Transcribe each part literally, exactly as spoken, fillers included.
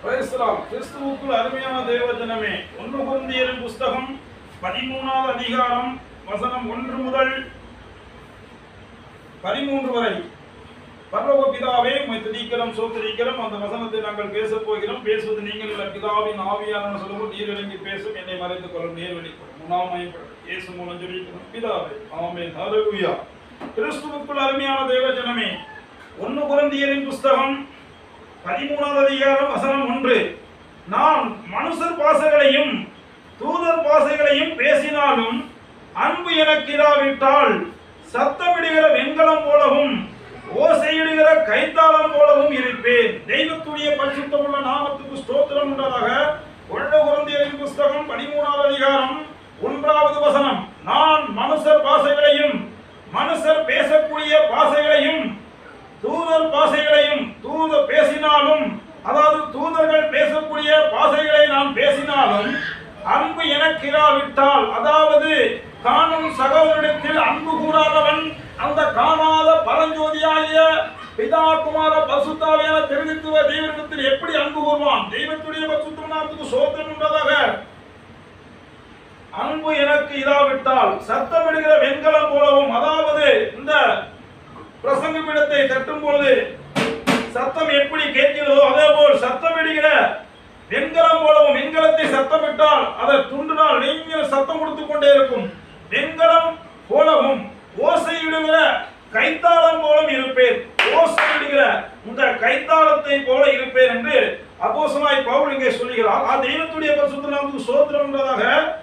கிறிஸ்துவுக்குள் அருமையான தேவஜனமே, ஒன்று கொரிந்தியரின் புஸ்தகம் பதிமூணாவது அதிகாரம் வசனம் ஒன்று முதல் பதிமூன்று வரை. பரலோக பிதாவே, உம்மை துதிக்கிறோம், ஸ்தோத்திரிக்கிறோம். அந்த வசனத்தை நாங்கள் பேசப் போகிறோம். பேசுவது நீங்கள் இல்ல, பிதாவின் ஆவியானவர் சொல்லுவோம். நீர் இறங்கி பேசும், என்னை மறைத்துக் கொள்ளும், நேர் வெளிப்படும். முனாமைப்படும் இயேசு மூலம் ஜெபிக்கிறோம் பிதாவே, ஆமென். ஹல்லேலூயா. கிறிஸ்துவுக்குள் அருமையான தேவஜனமே, ஒன்று கொரிந்தியரின் புஸ்தகம் பதிமூணாவது அதிகாரம் வசனம் ஒன்று. நான் மனுஷர் பாசைகளையும் தூதர் பாசைகளையும் பேசினாலும் அன்பு எனக்கு இராவிட்டால் சத்தமிடுகிற வெண்கலம் போலவும் ஓசையிடுகிற கைத்தாளம் போலவும் இருப்பேன். தெய்வத்துடைய பரிசுத்தமுள்ள நாமத்துக்கு ஸ்தோத்திரம் உண்டாதாக. ஒன்று கொரிந்தியரின் புஸ்தகம் பதிமூணாவது அதிகாரம் ஒன்றாவது வசனம். நான் மனுஷர் பாசைகளையும் மனுஷர் பேசக்கூடிய பாசைகளையும் தூதர் பாசைகளையும் தூதர் பேசினாலும், அதாவது தூதர்கள் பேசக்கூடிய பாசைகளை நான் பேசினாலும் அன்பு எனக்கு இராவிட்டால், அதாவது காணும் சகோதரத்தில் அன்பு கூறாதவன் அந்த காணாத பரஞ்சோதியாகிய பிதா குமார பரிசுத்தாவியான திருத்துவ தெய்வத்தில் எப்படி அன்பு கூறுவான்? தெய்வத்துடைய பரிசுத்த நாமத்துக்கு ஸ்தோத்திரம் உண்டாதாக. அன்பு எனக்கு இராவிட்டால் சத்தமிடுகிற வெண்கலம் போலவும், அதாவது இந்த பிரசங்கமிடத்தை தட்டும் பொழுது சத்தம் எப்படி கேட்கிறதோ அதே போல் சத்தமிடுகிற வெண்கலம் போலவும், வெண்கலத்தை சத்தமிட்டால் அதை துண்டினால் நீங்கள் சத்தம் கொடுத்து கொண்டே இருக்கும். வெண்கலம் போலவும் ஓசையிடுகிற கைத்தாளம் போலும் இருப்பேன். ஓசையிடுகிற இந்த கைத்தாளத்தை போல இருப்பேன் என்று அப்போஸ்தலனாய் பவுல் இங்கே சொல்கிறார். தெய்வத்துடைய பரிசுத்த நாமத்துக்கு ஸ்தோத்திரம் என்பதாக.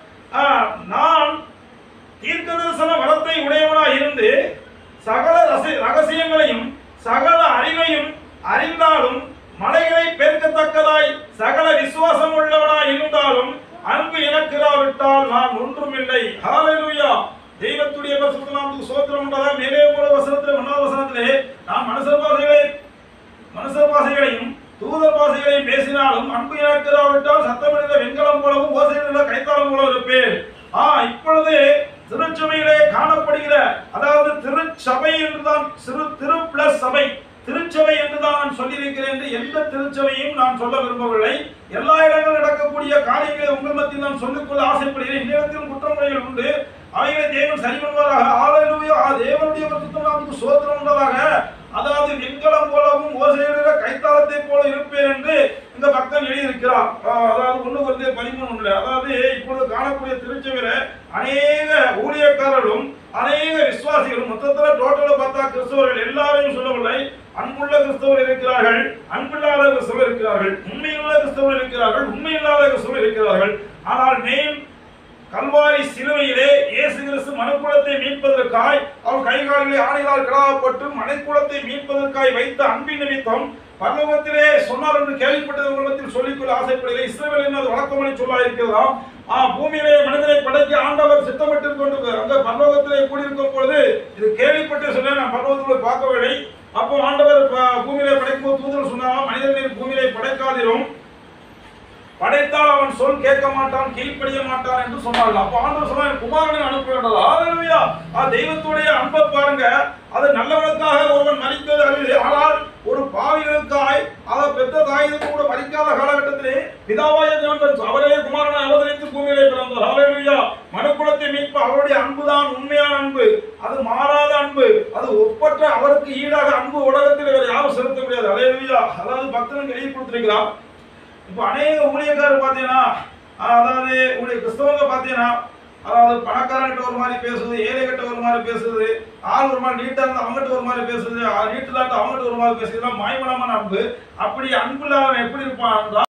நான் தீர்க்கதரிசன வளத்தை உடையவனாய் இருந்து சகல ரகசியங்களையும் சகல அறிவையும் அறிந்தாலும் மலைகளை பெருக்கத்தக்கதாய் சகல விசுவாசம் உள்ளவனாய் இருந்தாலும் அன்பு எனக்கு இராவிட்டால் நான் ஒன்றுமில்லை. ஹல்லேலூயா. தெய்வத்துடைய பரிசுத்த நாமத்துக்கு ஸ்தோத்திரம் உண்டாக. மேலே போல வசனத்திலே ஒன்றாவது வசனத்திலே நான் மனுஷர் பாசைகளை மனுஷர் பாசைகளையும் தூதர் பாசைகளையும் பேசினாலும் அன்பு எனக்கு இராவிட்டால் சத்தமிடுகிற வெண்கலம் போலவும் ஓசையிடுகிற கைத்தாளம் போல இருப்பேன். ஆ இப்பொழுது திருச்சபையிலே காணப்படுகிற, அதாவது திருச்சபை என்றுதான் சிறு திரு பிளஸ் சபை திருச்சபை என்றுதான் நான் சொல்லியிருக்கிறேன் என்று எந்த திருச்சபையும் நான் சொல்ல விரும்பவில்லை. எல்லா இடங்களில் நடக்கக்கூடிய காரியங்களை உங்கள் மத்தியில் நான் சொல்லிக்கொள்ள ஆசைப்படுகிறேன். நேரத்திலும் குற்றமுறைகள் உண்டு, அவைகளை தேவன் சரி பண்ணுவாராக. ஹல்லேலூயா. தேவனுடைய பரிசுத்த நாமத்துக்கு ஸ்தோத்திரம் உண்டாதாக. அதாவது வெண்கலம் போலவும் ஓசையிடுகிற கைத்தாளத்தை போல இருப்பேன் என்று இந்த பக்தன் எழுதியிருக்கிறார். அதாவது ஒன்று கொரிந்தியர் பதிமூணு. அதாவது இப்பொழுது காணக்கூடிய திருச்சபையில அநேக ஊழியக்காரர்களும் அநேக விசுவாசிகளும், மொத்தத்தில் டோட்டலா பார்த்தா கிறிஸ்தவர்கள் எல்லாரையும் சொல்லவில்லை, அன்புள்ள கிறிஸ்தவர் இருக்கிறார்கள், அன்பில்லாத கிறிஸ்தவர் இருக்கிறார்கள், உண்மையுள்ள கிறிஸ்தவர் இருக்கிறார்கள், உண்மையில்லாத கிறிஸ்தவர் இருக்கிறார்கள். ஆனால் மெயின் கல்வாரி சிலுவையிலே இயேசு கிறிஸ்து மனுக்குலத்தை மீட்பதற்காய் அவர் கைகால்களை ஆணைகளால் கிடாவப்பட்டு மனுக்குலத்தை மீட்பதற்காய் வைத்த அன்பின் நிமித்தம் பரலோகத்திலே சொன்னார் என்று கேள்விப்பட்டது உங்களிடத்தில் சொல்லிக்கொள்ள ஆசைப்படுகிறேன். இஸ்ரவேல் என்னது வழக்கமணி சொல்லா இருக்கிறதாம். பூமியிலே மனிதனை படைக்க ஆண்டவர் சித்தமிட்டு கொண்டு அந்த பரலோகத்திலே கூடியிருக்கும் பொழுது இது கேள்விப்பட்டு சொல்ல நான் பரலோகத்திலே பார்க்கவில்லை. அப்போ ஆண்டவர் பூமியிலே படைக்கும் போது தூதர் சொன்னாலும் மனிதனின் பூமியிலே படைக்காதிரும், படைத்தால் அவன் சொல் கேட்க மாட்டான், கீழ்ப்படிய மாட்டான் என்று சொன்னார்கள். அப்போ ஆண்டவர் சொன்னார், குமாரனை அனுப்ப வேண்டும். ஹல்லேலூயா. தெய்வத்துடைய அன்பை பாருங்க. அது நல்லவனுக்காக ஒருவன் மரிப்பது அறிவு, ஆனால் ஒரு பாவிகளுக்காய் அதை பெற்ற தாயிற்கு கூட மறிக்காத காலகட்டத்திலே பிதாவாய தேவன் அவரே குமாரனை அவதரித்து பூமியிலே பிறந்தார். ஹல்லேலூயா. மனுக்குலத்தை மீட்பு அவருடைய அன்புதான் உண்மையான அன்பு, அது மாறாத அன்பு, அது ஒப்பற்ற அவருக்கு ஈடாக அன்பு உலகத்தில் வேறு யாரும் செலுத்த முடியாது. ஹல்லேலூயா. அதாவது பக்தனுக்கு எழுதி கொடுத்திருக்கிறார். இப்போ அநேக ஊழியக்காரர் பார்த்தீங்கன்னா, அதாவது ஊழிய கிறிஸ்தவங்க பார்த்தீங்கன்னா, அதாவது பணக்காரங்கிட்ட ஒரு மாதிரி பேசுது, ஏழை கிட்ட ஒரு மாதிரி பேசுது, ஆள் ஒரு மாதிரி நீட்டா இருந்தால் அவங்ககிட்ட ஒரு மாதிரி பேசுது, நீட்டு இல்லாட்ட அவங்ககிட்ட ஒரு மாதிரி பேசுது. இதெல்லாம் மாய்மனமான அன்பு. அப்படி அன்பு இல்லாதவன் எப்படி இருப்பான்?